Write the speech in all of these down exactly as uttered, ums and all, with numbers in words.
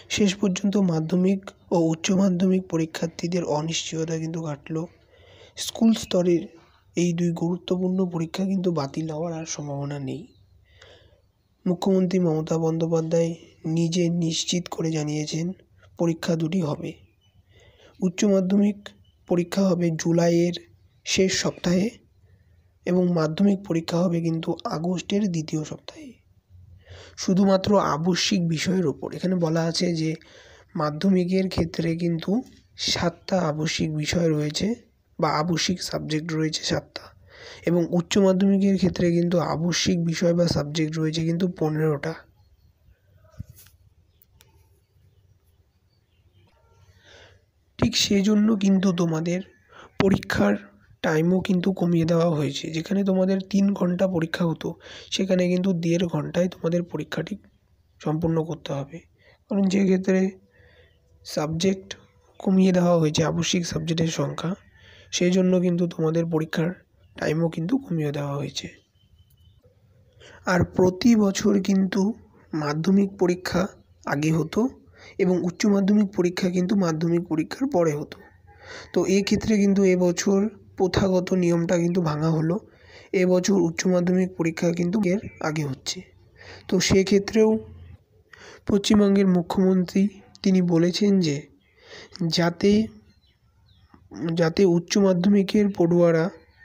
শেষ পর্যন্ত মাধ্যমিক ও উচ্চ মাধ্যমিক পরীক্ষার্থীদের অনিশ্চয়তা কিন্তু কাটল। স্কুল স্তরের এই দুই গুরুত্বপূর্ণ পরীক্ষা কিন্তু বাতিল হওয়ার আর সম্ভাবনা নেই। মুখ্যমন্ত্রী মমতা বন্দ্যোপাধ্যায় নিজে নিশ্চিত করে জানিয়েছেন পরীক্ষা দুটি হবে। উচ্চ মাধ্যমিক পরীক্ষা হবে জুলাইয়ের শেষ সপ্তাহে এবং মাধ্যমিক পরীক্ষা হবে কিন্তু আগস্টের দ্বিতীয় সপ্তাহে। শুধুমাত্র আবশ্যিক বিষয়ের ওপর এখানে বলা আছে যে মাধ্যমিকের ক্ষেত্রে কিন্তু সাতটা আবশ্যিক বিষয় রয়েছে বা আবশ্যিক সাবজেক্ট রয়েছে সাতটা, এবং উচ্চ মাধ্যমিকের ক্ষেত্রে কিন্তু আবশ্যিক বিষয় বা সাবজেক্ট রয়েছে কিন্তু পনেরোটা। ঠিক সেজন্য কিন্তু তোমাদের পরীক্ষার টাইমও কিন্তু কমিয়ে দেওয়া হয়েছে। যেখানে তোমাদের তিন ঘন্টা পরীক্ষা হতো সেখানে কিন্তু দেড় ঘন্টায় তোমাদের পরীক্ষাটি সম্পূর্ণ করতে হবে, কারণ যে ক্ষেত্রে সাবজেক্ট কমিয়ে দেওয়া হয়েছে আবশ্যিক সাবজেক্টের সংখ্যা, সেই জন্য কিন্তু তোমাদের পরীক্ষার টাইমও কিন্তু কমিয়ে দেওয়া হয়েছে। আর প্রতি বছর কিন্তু মাধ্যমিক পরীক্ষা আগে হতো এবং উচ্চ মাধ্যমিক পরীক্ষা কিন্তু মাধ্যমিক পরীক্ষার পরে হতো। তো এক্ষেত্রে কিন্তু এবছর প্রথাগত নিয়মটা কিন্তু ভাঙা হলো। এবছর উচ্চ মাধ্যমিক পরীক্ষা কিন্তু এর আগে হচ্ছে। তো সেক্ষেত্রেও পশ্চিমবঙ্গের মুখ্যমন্ত্রী তিনি বলেছেন যে যাতে যাতে উচ্চ মাধ্যমিকের পড়ুয়ারা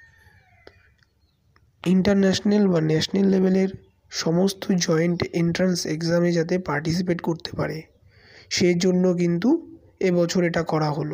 ইন্টারন্যাশনাল বা ন্যাশনাল লেভেলের সমস্ত জয়েন্ট এন্ট্রান্স এক্সামে যাতে পার্টিসিপেট করতে পারে, সেই জন্য কিন্তু এবছর এটা করা হলো।